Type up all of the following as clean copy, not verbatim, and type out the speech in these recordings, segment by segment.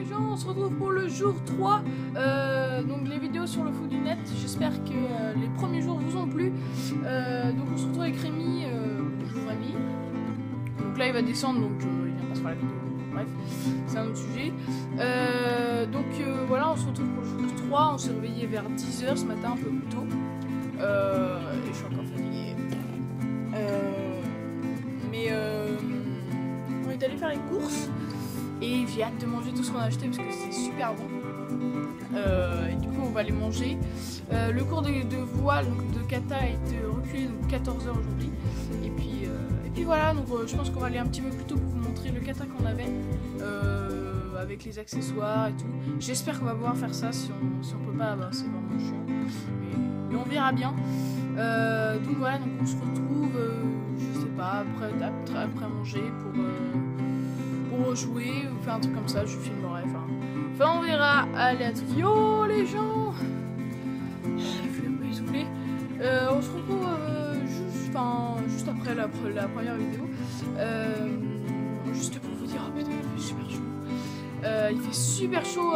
gens, on se retrouve pour le jour 3. Donc les vidéos sur le fou du net, j'espère que les premiers jours vous ont plu. Donc on se retrouve avec Rémi, bonjour Rémi. Donc là il va descendre, donc il vient pas se faire la vidéo. Bref, c'est un autre sujet. Voilà, on se retrouve pour le jour 3. On s'est réveillé vers 10h ce matin, un peu plus tôt. Et je suis encore fatiguée. On est allé faire les courses. Et j'ai hâte de manger tout ce qu'on a acheté parce que c'est super bon. Et du coup on va les manger. Le cours de voile, donc de kata, a été reculé, donc 14h aujourd'hui. Et puis voilà, donc je pense qu'on va aller un petit peu plus tôt pour vous montrer le kata qu'on avait. Avec les accessoires et tout. J'espère qu'on va pouvoir faire ça. Si on peut pas, bah, c'est vraiment chiant. Mais on verra bien. Donc voilà, donc on se retrouve, je sais pas, après manger pour jouer ou faire un truc comme ça. Je filmerai. Enfin on verra. Allez, à tout. Yo les gens. Je suis un peu essoufflé. On se retrouve juste après la première vidéo. Juste pour vous dire, oh putain, il fait super chaud. Il fait super chaud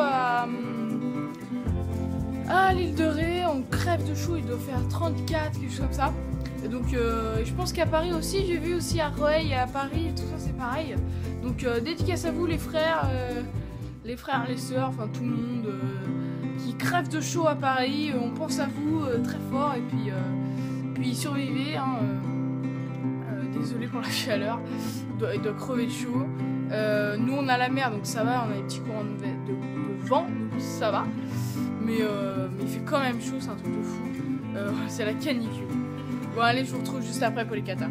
à l'île de Ré, on crève de chaud, il doit faire 34, quelque chose comme ça. Et donc je pense qu'à Paris aussi, j'ai vu aussi à Rueil, à Paris, tout ça c'est pareil. Donc dédicace à vous les frères, les sœurs, enfin tout le monde qui crève de chaud à Paris, on pense à vous très fort et puis survivez. Hein, désolé pour la chaleur, il doit crever de chaud. Nous on a la mer donc ça va, on a des petits courants de vent donc ça va, mais il fait quand même chaud, c'est un truc de fou. C'est la canicule. Bon allez, je vous retrouve juste après pour les katas.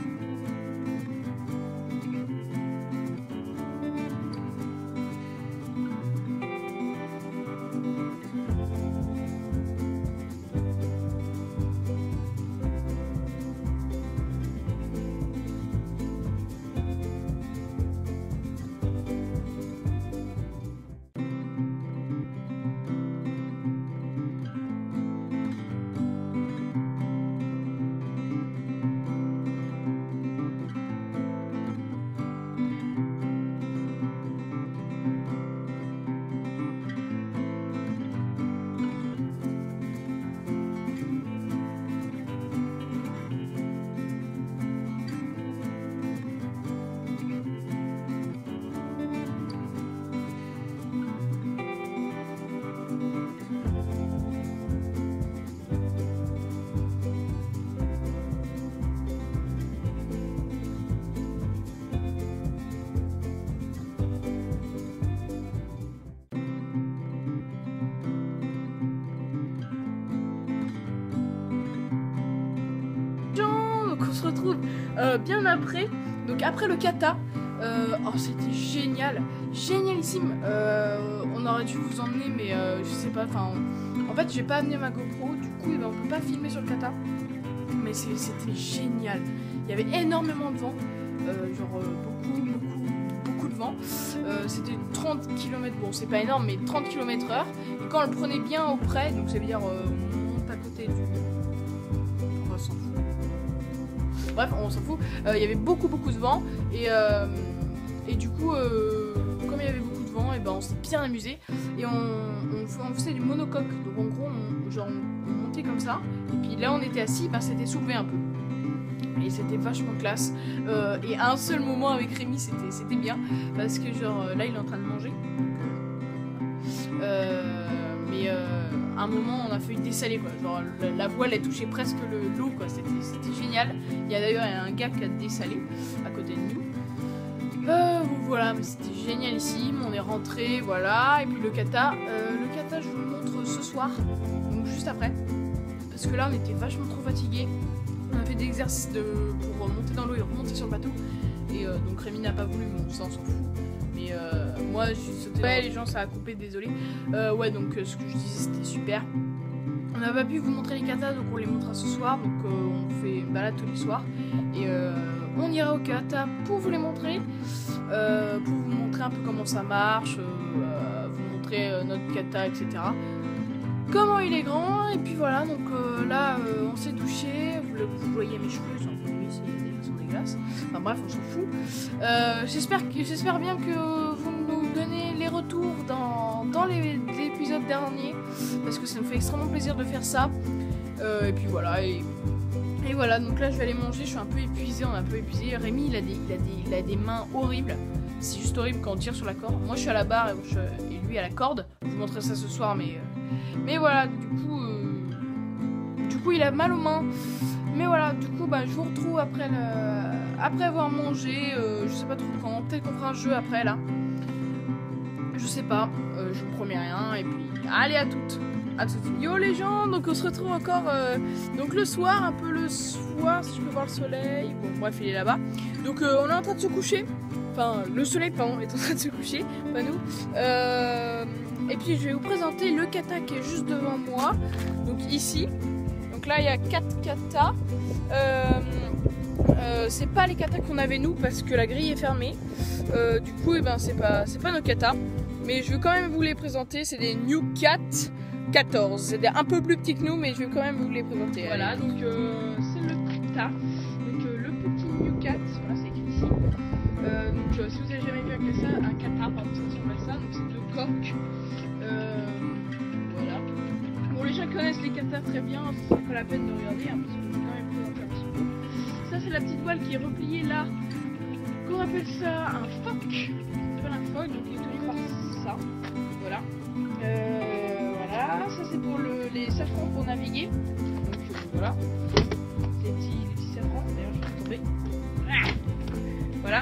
On se retrouve bien après, donc après le kata. Oh c'était génial, génialissime. On aurait dû vous emmener mais je sais pas, en fait j'ai pas amené ma GoPro, du coup on peut pas filmer sur le kata. Mais c'était génial, il y avait énormément de vent, beaucoup de vent. C'était 30 km, bon c'est pas énorme mais 30 km/h. Et quand on le prenait bien auprès, donc ça veut dire on monte à côté du... On s'en fout. Bref, on s'en fout. Il y avait beaucoup de vent et du coup, comme il y avait beaucoup de vent, et ben on s'est bien amusé et on faisait du monocoque. Donc en gros, on montait comme ça et puis là on était assis, ben c'était soulevé un peu et c'était vachement classe. Et à un seul moment avec Rémi, c'était bien parce que là il est en train de manger. À un moment on a fait dessaler quoi, genre la voile elle touchait presque l'eau quoi, c'était génial. Il y a d'ailleurs un gars qui a dessalé à côté de nous. Voilà, mais c'était génialissime, on est rentré, voilà. Et puis le kata je vous le montre ce soir, donc juste après, parce que là on était vachement trop fatigués. On a fait des exercices pour monter dans l'eau et remonter sur le bateau. Et donc Rémi n'a pas voulu, mais ça on s'en fout. Mais moi j'ai sauté. Ouais les gens ça a coupé, désolé. Ouais donc ce que je disais c'était super. On n'a pas pu vous montrer les katas donc on les montrera ce soir. Donc on fait une balade tous les soirs. Et on ira au kata pour vous les montrer. Pour vous montrer un peu comment ça marche. Vous montrer notre kata etc. Comment il est grand. Et puis voilà donc là on s'est douché. Vous voyez mes cheveux, ils sont dégueulasses. Enfin bref on s'en fout. J'espère bien que vous nous donnez les retours retour dans l'épisode dernier, parce que ça me fait extrêmement plaisir de faire ça. Et puis voilà, et voilà, donc là je vais aller manger, je suis un peu épuisée, on est un peu épuisé. Rémi il a des mains horribles, c'est juste horrible quand on tire sur la corde. Moi je suis à la barre et lui à la corde, je vous montrerai ça ce soir, mais voilà, du coup il a mal aux mains. Mais voilà, du coup je vous retrouve après avoir mangé, je sais pas trop quand, peut-être qu'on fera un jeu après là. Je sais pas, je vous promets rien, et puis allez à toutes. Yo les gens, donc on se retrouve encore donc le soir, un peu le soir, si je peux voir le soleil, bon bref il est là-bas. Donc on est en train de se coucher, enfin le soleil pardon est en train de se coucher, pas nous. Et puis je vais vous présenter le kata qui est juste devant moi, donc ici. Donc là il y a 4 katas, c'est pas les katas qu'on avait nous parce que la grille est fermée. Du coup c'est pas nos katas, mais je veux quand même vous les présenter, c'est des New Cat 14, c'est un peu plus petit que nous, mais je vais quand même vous les présenter. Voilà, donc c'est le kata, donc le petit New Cat, voilà c'est écrit ici. Donc si vous avez jamais vu un kata, pardon, ça ressemble à ça, donc c'est deux coques. Voilà. Bon, les gens connaissent les katas très bien, c'est pas la peine de regarder, hein, parce que je vais quand même présenter un petit peu. Ça c'est la petite voile qui est repliée là, qu'on appelle ça un phoque. Ça s'appelle un phoque, donc il est tenu par ça. Voilà. Voilà, ça c'est pour les safrans pour naviguer. Donc voilà, les petits safrans, d'ailleurs je vais tomber. Voilà.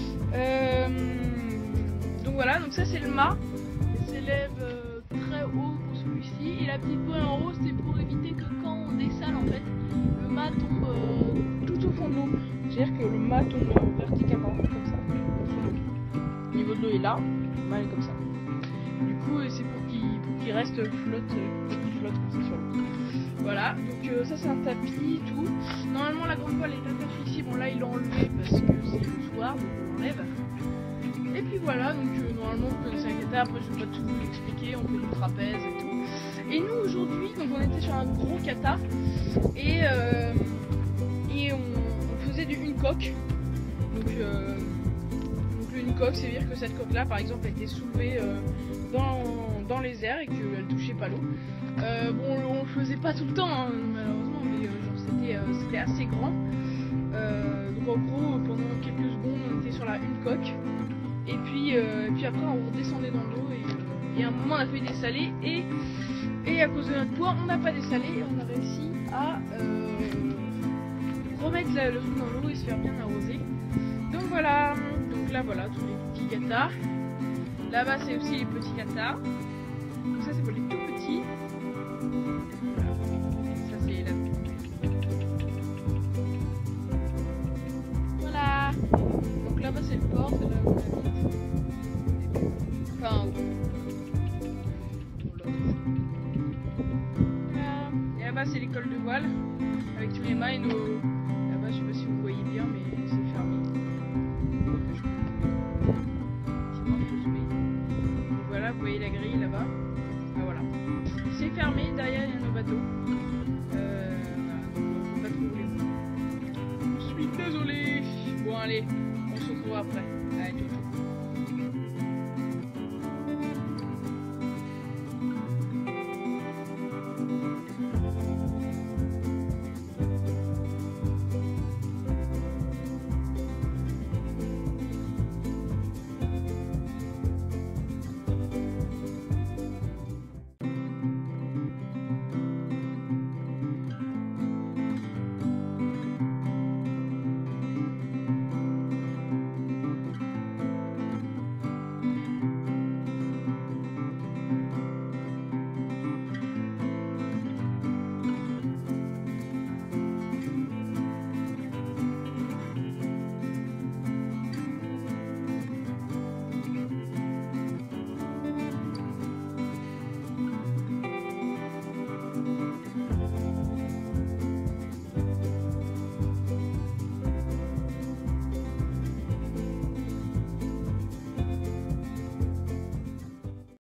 Donc voilà, donc ça c'est le mât. Il s'élève très haut pour celui-ci. Et la petite pointe en haut, c'est pour éviter que quand on dessale en fait, le mât tombe tout au fond de l'eau. C'est-à-dire que le mât tombe verticalement, comme ça. Le niveau de l'eau est là, le mât est comme ça. Du coup, c'est pour qu'il reste flotte comme ça sur l'eau. Voilà, donc ça c'est un tapis, tout. Normalement la grande voile est attachée ici, bon là il l'a enlevé parce que c'est le soir, donc on l'enlève. Et puis voilà, donc normalement vous connaissez un kata, après je vais pas tout vous l'expliquer, on fait du trapèze et tout. Et nous aujourd'hui, donc on était sur un gros kata, et on faisait une coque. Donc une coque, c'est-à-dire que cette coque là par exemple a été soulevée dans les airs et qu'elle touchait pas l'eau. Bon, on le faisait pas tout le temps hein, malheureusement, mais c'était assez grand. Donc en gros pendant quelques secondes on était sur une coque et puis après on redescendait dans l'eau et à un moment on a fait dessaler et à cause de notre poids on n'a pas dessalé et on a réussi à remettre le truc dans l'eau et se faire bien arroser. Donc voilà, donc là voilà tous les petits katas. Là-bas c'est aussi les petits katas. Donc ça c'est pour les tout petits. Voilà. Ça c'est la... Voilà. Donc là-bas c'est le port, c'est là où on habite. Enfin voilà. Et là-bas c'est l'école de voile avec tous les mâts et nos... Là-bas je sais pas si vous voyez bien mais c'est fermé. Voilà, vous voyez la grille là-bas. Ah voilà. C'est fermé, derrière il y a nos bateaux. Voilà, donc faut pas trop rouler. Je suis désolé. Bon allez, on se retrouve après. Allez, ciao.